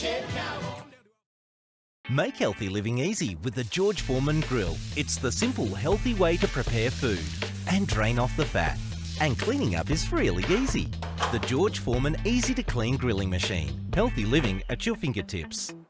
Make healthy living easy with the George Foreman grill. It's the simple, healthy way to prepare food and drain off the fat. And cleaning up is really easy. The George Foreman easy to clean grilling machine. Healthy living at your fingertips.